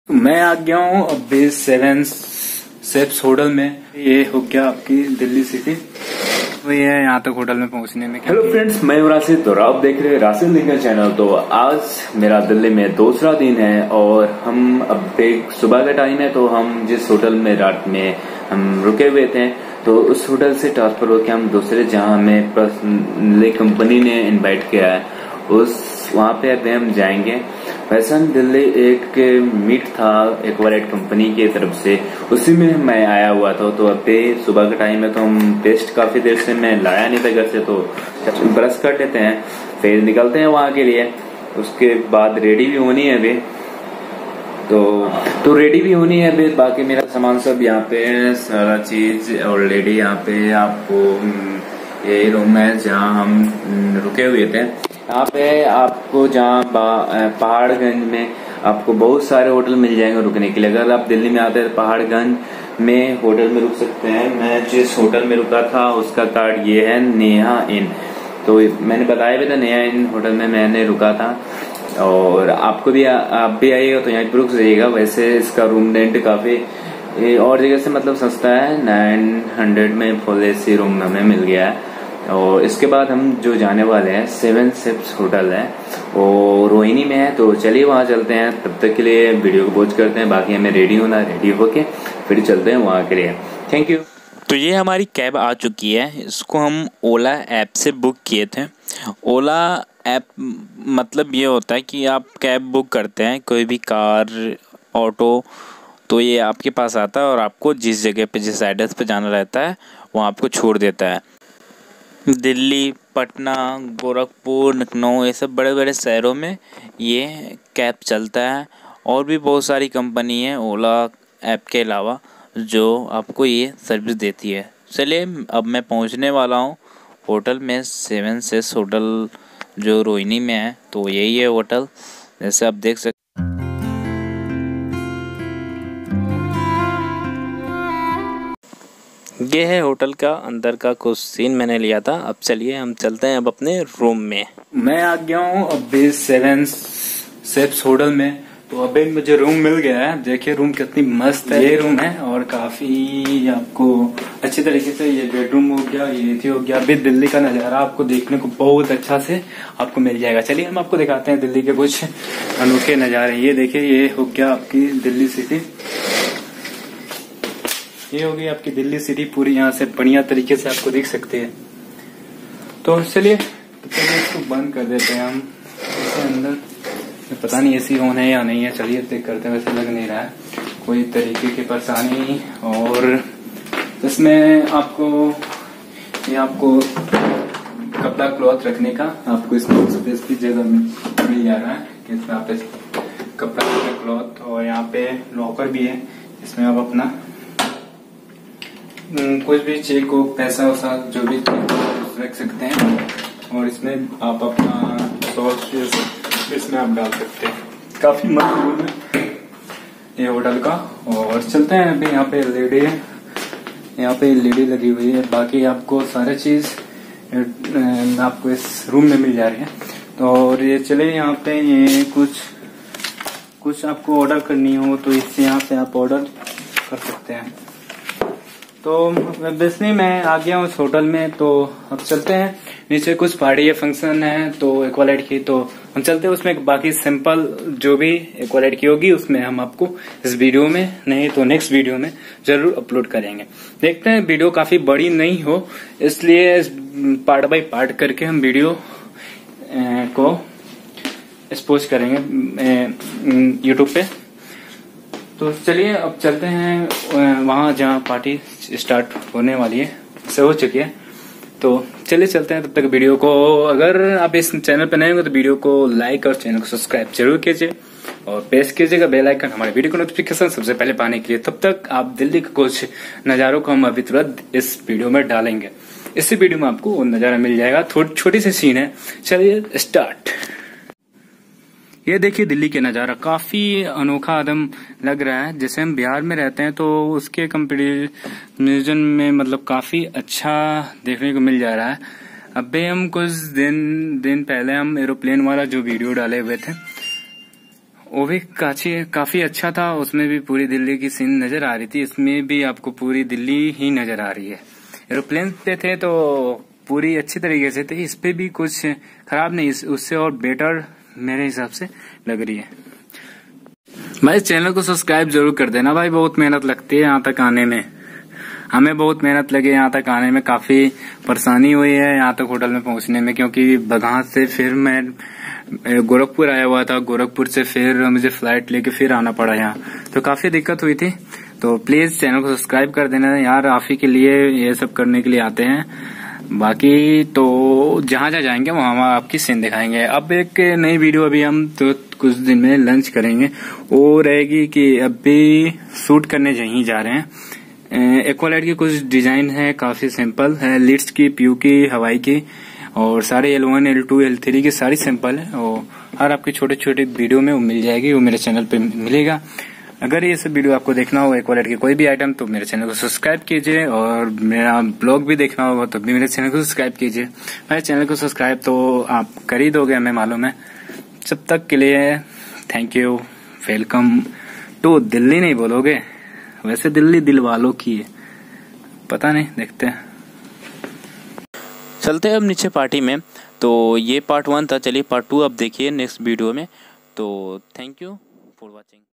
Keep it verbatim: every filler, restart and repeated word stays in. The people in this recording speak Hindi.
मैं आ गया हूँ अभी सेवन सेप्स होटल में। ये हो गया आपकी दिल्ली सिटी। वही है यहाँ तक होटल में पहुँचने में। हेलो फ्रेंड्स, मैं हूं राशिद और आप देख रहे हैं राशिद लिंकन चैनल। तो आज मेरा दिल्ली में दूसरा दिन है और हम अब एक सुबह का टाइम है। तो हम जिस होटल में रात में हम रुके हुए थे तो उस होटल से ट्रांसफर होकर हम दूसरे जहाँ हमें पर्सनली कंपनी ने इनवाइट किया है उस वहाँ पे अभी हम जाएंगे। वैसे दिल्ली एक मीट था एक्वालाइट कंपनी की तरफ से, उसी में मैं आया हुआ था। तो अभी सुबह का टाइम है तो हम पेस्ट काफी देर से मैं लाया नहीं था घर से, तो ब्रश कर लेते हैं फिर निकलते हैं वहाँ के लिए। उसके बाद रेडी भी होनी है अभी, तो तो रेडी भी होनी है अभी। बाकी मेरा सामान सब यहाँ पे है, सारा चीज ऑलरेडी यहाँ पे। आपको ये रूम है जहाँ हम रुके हुए थे। यहाँ पे आपको जहाँ पहाड़गंज में आपको बहुत सारे होटल मिल जाएंगे रुकने के लिए। अगर आप दिल्ली में आते हैं तो पहाड़गंज में होटल में रुक सकते हैं। मैं जिस होटल में रुका था उसका कार्ड ये है, नेहा इन। तो मैंने बताया भी था नेहा इन होटल में मैंने रुका था। और आपको भी आप भी आइएगा तो यहाँ पे रुक जाइएगा। वैसे इसका रूम रेंट काफी और जगह से मतलब सस्ता है, नाइन हंड्रेड में फुल एसी रूम हमें मिल गया है। और इसके बाद हम जो जाने वाले हैं सेवन सेप्स होटल है, वो रोहिणी में है। तो चलिए वहाँ चलते हैं। तब तक के लिए वीडियो को वॉच करते हैं। बाकी हमें रेडी होना, रेडी होके फिर चलते हैं वहाँ के लिए। Thank you. तो ये हमारी कैब आ चुकी है। इसको हम ओला ऐप से बुक किए थे। ओला ऐप मतलब ये होता है कि आप कैब बुक करते हैं, कोई भी कार ऑटो, तो ये आपके पास आता है और आपको जिस जगह पे जिस एड्रेस पे जाना रहता है वहाँ आपको छोड़ देता है। दिल्ली, पटना, गोरखपुर, लखनऊ, ये सब बड़े बड़े शहरों में ये कैब चलता है। और भी बहुत सारी कंपनी है ओला ऐप के अलावा जो आपको ये सर्विस देती है। चलिए अब मैं पहुंचने वाला हूं होटल में, सेवन सेस होटल जो रोहिणी में है। तो यही है होटल, जैसे आप देख सकते। ये है होटल का अंदर का कुछ सीन मैंने लिया था। अब चलिए हम चलते हैं अब अपने रूम में। मैं आ गया हूँ अभी सेवन सेप्स होटल में। तो अभी मुझे रूम मिल गया है। देखिए रूम कितनी मस्त है। ये रूम है और काफी आपको अच्छी तरीके से ये बेडरूम हो गया, ये थी हो गया। अभी दिल्ली का नजारा आपको देखने को बहुत अच्छा से आपको मिल जाएगा। चलिए हम आपको दिखाते हैं दिल्ली के कुछ अनोखे नजारे। ये देखिए ये हो गया आपकी दिल्ली सिटी। ये होगी आपकी दिल्ली सिटी पूरी, यहाँ से बढ़िया तरीके से आपको दिख सकते हैं। तो चलिए तो चलिए इसको बंद कर देते हैं हम। इसके अंदर पता नहीं एसी ऑन है या नहीं है, चलिए चेक करते हैं। वैसे लग नहीं रहा है कोई तरीके की परेशानी। और इसमें आपको ये आपको कपड़ा क्लॉथ रखने का आपको इसमें स्पेस की जगह मिल जा रहा है कि इसमें आप कपड़ा क्लॉथ, और यहाँ पे लॉकर भी है। इसमें आप अपना कुछ भी चेक को पैसा वैसा जो भी रख सकते हैं। और इसमें आप अपना सॉस इसमें आप डाल सकते हैं। काफी मस्त रूम है ये होटल का। और चलते हैं अभी। यहाँ पे एलईडी है, यहाँ पे एलईडी लगी हुई है। बाकी आपको सारे चीज आपको इस रूम में मिल जा रही है। तो और ये चले यहाँ पे ये कुछ कुछ आपको ऑर्डर करनी हो तो इससे यहाँ से आप ऑर्डर कर सकते हैं। तो बेसिकली मैं आ गया हूँ इस होटल में। तो अब चलते हैं नीचे। कुछ पार्टी या फंक्शन है तो एक्वालाइट की, तो हम चलते हैं उसमें। बाकी सिंपल जो भी एक्वालाइट की होगी उसमें हम आपको इस वीडियो में नहीं तो नेक्स्ट वीडियो में जरूर अपलोड करेंगे। देखते हैं वीडियो काफी बड़ी नहीं हो, इसलिए पार्ट बाय पार्ट करके हम वीडियो को एक्सपोज करेंगे यूट्यूब पे। तो चलिए अब चलते हैं वहां जहां पार्टी स्टार्ट होने वाली है, से हो चुकी है। तो चलिए चलते हैं। तब तक वीडियो को, अगर आप इस चैनल पर नए होंगे तो वीडियो को लाइक और चैनल को सब्सक्राइब जरूर कीजिए और प्रेस कीजिएगा बेल आइकन हमारे वीडियो को नोटिफिकेशन सबसे पहले पाने के लिए। तब तक आप दिल्ली के कुछ नजारों को हम अभी तुरंत इस वीडियो में डालेंगे। इस वीडियो में आपको वो नजारा मिल जाएगा। थोड़ी छोटी सी सीन है। चलिए स्टार्ट। ये देखिए दिल्ली के नज़ारा काफ़ी अनोखा आदम लग रहा है। जैसे हम बिहार में रहते हैं तो उसके कंपेरिजन में मतलब काफ़ी अच्छा देखने को मिल जा रहा है। अभी हम कुछ दिन दिन पहले हम एरोप्लेन वाला जो वीडियो डाले हुए थे वो भी काफी काफी अच्छा था, उसमें भी पूरी दिल्ली की सीन नजर आ रही थी, इसमें भी आपको पूरी दिल्ली ही नजर आ रही है। एरोप्लेन पे थे तो पूरी अच्छी तरीके से थे, इस पे भी कुछ खराब नहीं, उससे और बेटर मेरे हिसाब से लग रही है। भाई चैनल को सब्सक्राइब जरूर कर देना भाई, बहुत मेहनत लगती है यहाँ तक आने में, हमें बहुत मेहनत लगी यहाँ तक आने में, काफी परेशानी हुई है यहाँ तक होटल में पहुंचने में, क्योंकि बघाट से फिर मैं गोरखपुर आया हुआ था, गोरखपुर से फिर मुझे फ्लाइट लेके फिर आना पड़ा यहाँ, तो काफी दिक्कत हुई थी। तो प्लीज चैनल को सब्सक्राइब कर देना यार, आप ही के लिए ये सब करने के लिए आते हैं। बाकी तो जहां जहां जाएंगे वहां वहां आपकी सीन दिखाएंगे। अब एक नई वीडियो अभी हम तो कुछ दिन में लंच करेंगे, वो रहेगी कि अभी शूट करने यहीं जा रहे हैं। एक्वालाइट की कुछ डिजाइन है, काफी सिंपल है, लिड्स की, पीयू की, हवाई की, और सारे L one L two L three की सारी सिंपल है, और हर आपके छोटे छोटे वीडियो में वो मिल जाएगी, वो मेरे चैनल पे मिलेगा। अगर ये सब वीडियो आपको देखना हो एक्वालाइट की कोई भी आइटम, तो मेरे चैनल को सब्सक्राइब कीजिए, और मेरा ब्लॉग भी देखना होगा तो भी मेरे चैनल को सब्सक्राइब कीजिए। मेरे चैनल को सब्सक्राइब तो आप कर ही दोगे, हमें मालूम है। जब तक के लिए thank you, welcome to Delhi नहीं बोलोगे, वैसे दिल्ली दिल वालों की है, पता नहीं, देखते हैं। चलते हैं अब नीचे पार्टी में। तो ये पार्ट वन था, चलिए पार्ट टू अब देखिए नेक्स्ट वीडियो में। तो थैंक यू फॉर वॉचिंग।